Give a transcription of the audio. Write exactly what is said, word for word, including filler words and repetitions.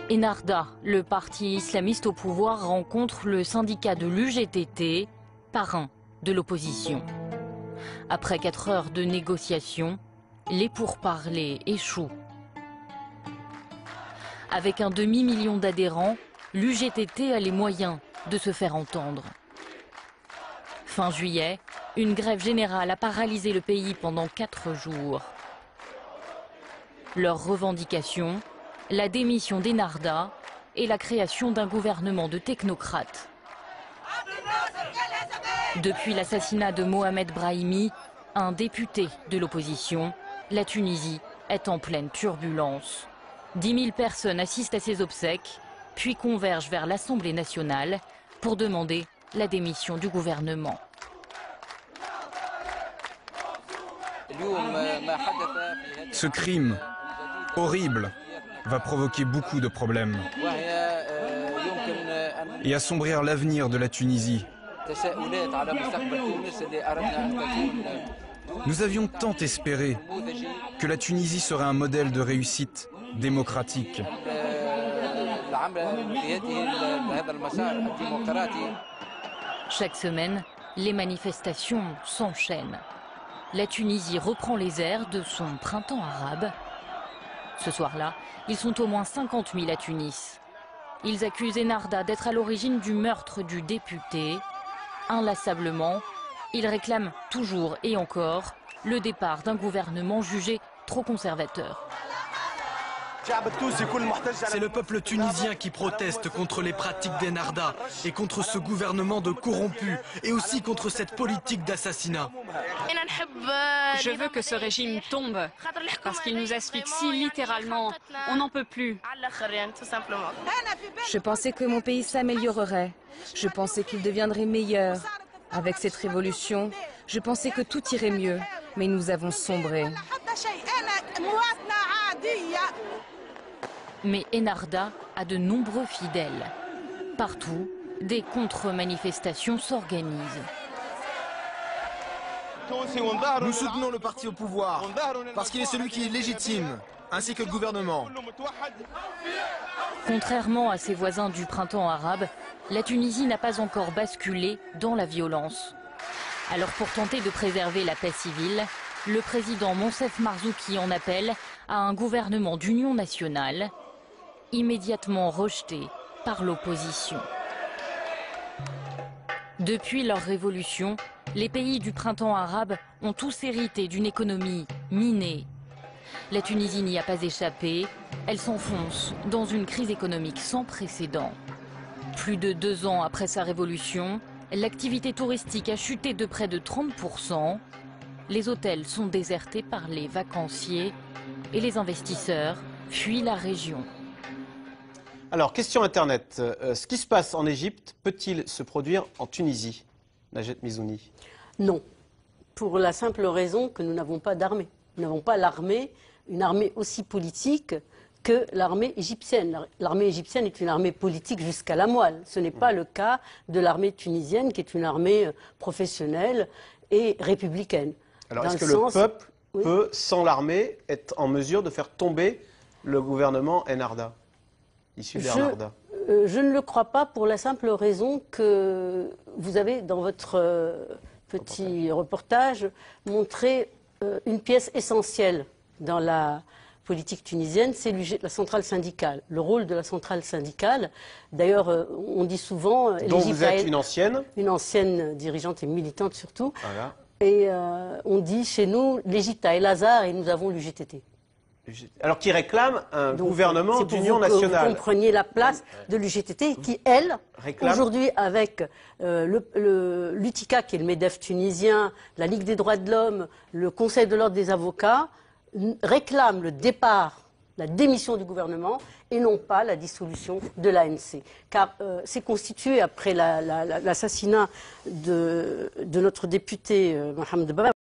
Ennahda, le parti islamiste au pouvoir, rencontre le syndicat de l'U G T T, parrain de l'opposition. Après quatre heures de négociations, les pourparlers échouent. Avec un demi-million d'adhérents, l'U G T T a les moyens de se faire entendre. Fin juillet, une grève générale a paralysé le pays pendant quatre jours. Leurs revendications, la démission d'Ennahda et la création d'un gouvernement de technocrates. Depuis l'assassinat de Mohamed Brahimi, un député de l'opposition, la Tunisie est en pleine turbulence. dix mille personnes assistent à ses obsèques, puis convergent vers l'Assemblée nationale pour demander la démission du gouvernement. Ce crime horrible va provoquer beaucoup de problèmes et assombrir l'avenir de la Tunisie. Nous avions tant espéré que la Tunisie serait un modèle de réussite démocratique. Chaque semaine, les manifestations s'enchaînent. La Tunisie reprend les airs de son printemps arabe. Ce soir-là, ils sont au moins cinquante mille à Tunis. Ils accusent Ennahda d'être à l'origine du meurtre du député. Inlassablement, ils réclament toujours et encore le départ d'un gouvernement jugé trop conservateur. C'est le peuple tunisien qui proteste contre les pratiques d'Ennahda et contre ce gouvernement de corrompus et aussi contre cette politique d'assassinat. Je veux que ce régime tombe parce qu'il nous asphyxie littéralement. On n'en peut plus. Je pensais que mon pays s'améliorerait. Je pensais qu'il deviendrait meilleur. Avec cette révolution, je pensais que tout irait mieux. Mais nous avons sombré. Mais Ennahda a de nombreux fidèles. Partout, des contre-manifestations s'organisent. Nous soutenons le parti au pouvoir, parce qu'il est celui qui est légitime, ainsi que le gouvernement. Contrairement à ses voisins du printemps arabe, la Tunisie n'a pas encore basculé dans la violence. Alors pour tenter de préserver la paix civile, le président Monsef Marzouki en appelle à un gouvernement d'union nationale, immédiatement rejeté par l'opposition. Depuis leur révolution, les pays du printemps arabe ont tous hérité d'une économie minée. La Tunisie n'y a pas échappé, elle s'enfonce dans une crise économique sans précédent. Plus de deux ans après sa révolution, l'activité touristique a chuté de près de trente pour cent. Les hôtels sont désertés par les vacanciers et les investisseurs fuient la région. Alors, question Internet. Euh, ce qui se passe en Égypte peut-il se produire en Tunisie? Najat Mizouni. Non. Pour la simple raison que nous n'avons pas d'armée. Nous n'avons pas l'armée, une armée aussi politique que l'armée égyptienne. L'armée égyptienne est une armée politique jusqu'à la moelle. Ce n'est pas le cas de l'armée tunisienne qui est une armée professionnelle et républicaine. Alors, est-ce que sens... le peuple oui. peut, sans l'armée, être en mesure de faire tomber le gouvernement Ennahda, issu d'Ennahda? Euh, je ne le crois pas pour la simple raison que vous avez dans votre euh, petit reportage, reportage montré euh, une pièce essentielle dans la politique tunisienne, c'est la centrale syndicale. Le rôle de la centrale syndicale, d'ailleurs, euh, on dit souvent... Dont vous êtes une ancienne Une ancienne dirigeante et militante surtout. Voilà. Et euh, on dit chez nous, l'Égypte a El-Azhar et nous avons l'U G T T. Alors qui réclame un Donc, gouvernement d'union nationale. Vous compreniez la place de l'U G T T qui, elle, aujourd'hui avec euh, l'U T I C A, qui est le MEDEF tunisien, la Ligue des droits de l'homme, le Conseil de l'ordre des avocats, réclame le départ, la démission du gouvernement et non pas la dissolution de l'A N C. Car euh, c'est constitué, après l'assassinat la, la, de, de notre député euh, Mohamed Baba,